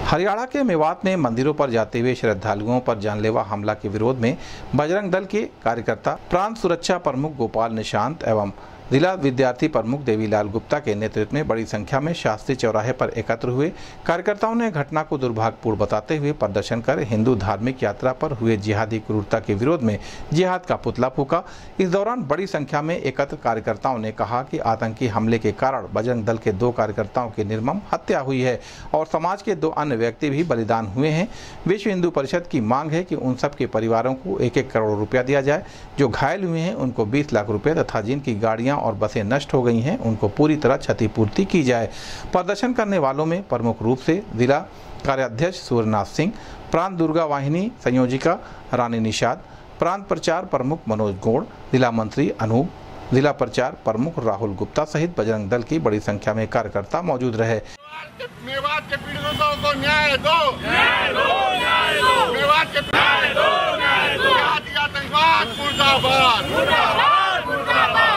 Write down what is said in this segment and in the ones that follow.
हरियाणा के मेवात में मंदिरों पर जाते हुए श्रद्धालुओं पर जानलेवा हमला के विरोध में बजरंग दल के कार्यकर्ता प्रांत सुरक्षा प्रमुख गोपाल निशांत एवं जिला विद्यार्थी प्रमुख देवीलाल गुप्ता के नेतृत्व में बड़ी संख्या में शास्त्री चौराहे पर एकत्र हुए। कार्यकर्ताओं ने घटना को दुर्भाग्यपूर्ण बताते हुए प्रदर्शन कर हिंदू धार्मिक यात्रा पर हुए जिहादी क्रूरता के विरोध में जिहाद का पुतला फूंका। इस दौरान बड़ी संख्या में एकत्र कार्यकर्ताओं ने कहा कि आतंकी हमले के कारण बजरंग दल के 2 कार्यकर्ताओं की निर्मम हत्या हुई है और समाज के 2 अन्य व्यक्ति भी बलिदान हुए हैं। विश्व हिंदू परिषद की मांग है कि उन सब के परिवारों को 1-1 करोड़ रुपया दिया जाए। जो घायल हुए हैं उनको 20 लाख रुपये तथा जिनकी गाड़ियां और बसें नष्ट हो गई हैं उनको पूरी तरह क्षतिपूर्ति की जाए। प्रदर्शन करने वालों में प्रमुख रूप से जिला कार्याध्यक्ष सूर्यनाथ सिंह, प्रांत दुर्गा वाहिनी संयोजिका रानी निषाद, प्रांत प्रचार प्रमुख मनोज गौड़, जिला मंत्री अनूप, जिला प्रचार प्रमुख राहुल गुप्ता सहित बजरंग दल की बड़ी संख्या में कार्यकर्ता मौजूद रहे। मेवात के पीड़ितों को न्याय दो, न्याय दो, न्याय दो। मेवात के न्याय दो, न्याय दो। आतंकवाद मुर्दाबाद, मुर्दाबाद, मुर्दाबाद।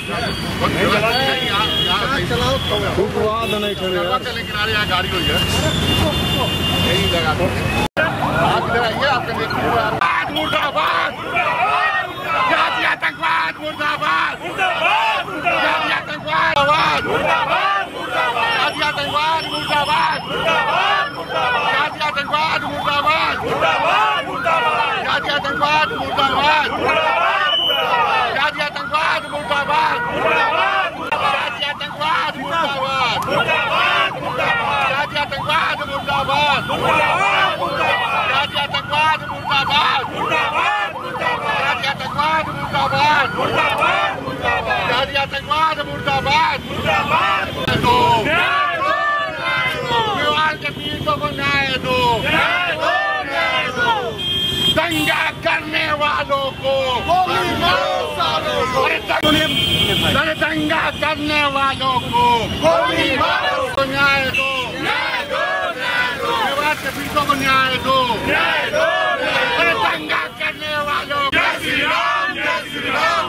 चलाओ किनारे यहाँ गाड़ी हुई है, यही लगा दो। आप इधर आइए, आपके मुर्दाबाद, मुर्दाबाद, आतंकवाद मुर्दाबाद, मुर्दाबाद, आतंकवाद मुर्दाबाद, मुर्दाबाद, आतंकवाद मुर्दाबाद, मुर्दाबाद, आतंकवाद मुर्दाबाद, मुर्दाबाद, आतंकवाद मुर्दाबाद, आतंकवाद मुर्दाबाद, आतंकवाद मुर्दाबाद, आतंकवाद मुर्दाबाद, आतंकवाद मुर्दाबाद, आतंकवाद मुर्दाबाद, आतंकवाद मुर्दाबाद, मेवात के पीड़ितों को न्याय दो, दंगा करने वालों को गोली मारो, दंगा करने वालों को गोली मारो, न्याय दो, मेवात के पीड़ितों को न्याय दो, दंगा करने वालों को जय श्री राम, जय श्री राम।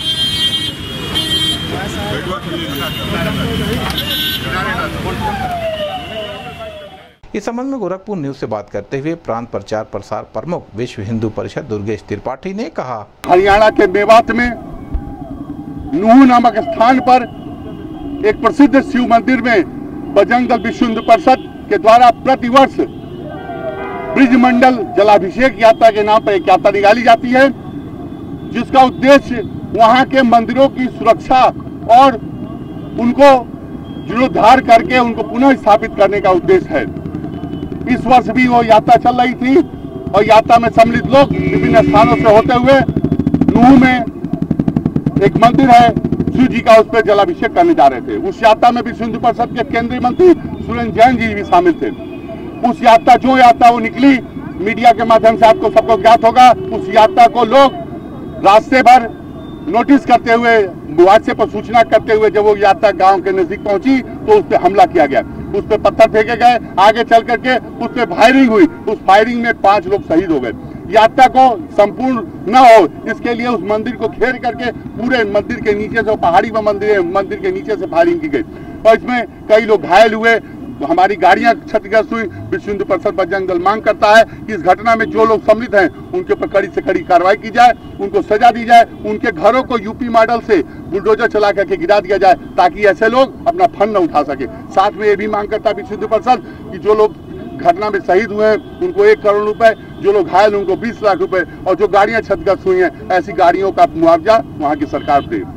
इस संबंध में गोरखपुर न्यूज से बात करते हुए प्रांत प्रचार प्रसार प्रमुख विश्व हिंदू परिषद दुर्गेश त्रिपाठी ने कहा, हरियाणा के मेवात में नूह नामक स्थान पर एक प्रसिद्ध शिव मंदिर में बजरंग दल विश्व हिंदू परिषद के द्वारा प्रतिवर्ष ब्रिजमंडल जलाभिषेक यात्रा के नाम पर एक यात्रा निकाली जाती है, जिसका उद्देश्य वहां के मंदिरों की सुरक्षा और उनको जीर्णोद्धार करके उनको पुनः स्थापित करने का उद्देश्य है। इस वर्ष भी वो यात्रा चल रही थी और यात्रा में सम्मिलित लोग विभिन्न स्थानों से होते हुए नूह में एक मंदिर है शिव जी का, उस पर जलाभिषेक करने जा रहे थे। उस यात्रा में विश्व हिंदू परिषद के केंद्रीय मंत्री सुरेंद्र जैन जी भी शामिल थे। उस यात्रा वो निकली, मीडिया के माध्यम से आपको सबको ज्ञात होगा। उस यात्रा को लोग रास्ते भर नोटिस करते हुए, व्हाट्सएप पर सूचना करते हुए जब वो यात्रा गांव के नजदीक पहुंची तो उस पर हमला किया गया, उस पर पत्थर फेंके गए। आगे चल करके उस पर फायरिंग हुई, उस फायरिंग में 5 लोग शहीद हो गए। यात्रा को संपूर्ण न हो इसके लिए उस मंदिर को घेर करके पूरे मंदिर के नीचे से, पहाड़ी में मंदिर है, मंदिर के नीचे से फायरिंग की गई और इसमें कई लोग घायल हुए, हमारी गाड़ियां क्षतिग्रस्त हुई। विश्व हिंदू परिषद बजरंग दल मांग करता है कि इस घटना में जो लोग सम्मिलित हैं उनके ऊपर कड़ी से कड़ी कार्रवाई की जाए, उनको सजा दी जाए, उनके घरों को यूपी मॉडल से बुलडोजर चला करके गिरा दिया जाए ताकि ऐसे लोग अपना फंड न उठा सके। साथ में ये भी मांग करता है विश्व हिंदू परिषद कि जो लोग घटना में शहीद हुए हैं उनको 1 करोड़ रुपए, जो लोग घायल उनको 20 लाख रुपए और जो गाड़ियां क्षतिग्रस्त हुई हैं ऐसी गाड़ियों का मुआवजा वहां की सरकार दे।